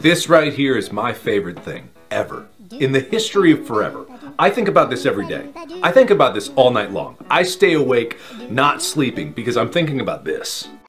This right here is my favorite thing ever. In the history of forever. I think about this every day. I think about this all night long. I stay awake, not sleeping, because I'm thinking about this.